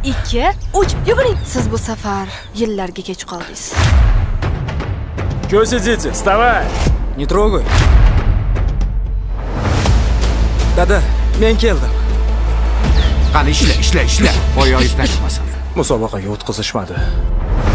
2, 3. Yuguring. Siz bu safar yillarga kech qoldingiz. Чё сидите? Вставай! Не трогай. Dada, men keldim. Qani ishla. Oyog'ingizdan chiqmasin. Musobaqaga o'tkazishmadi.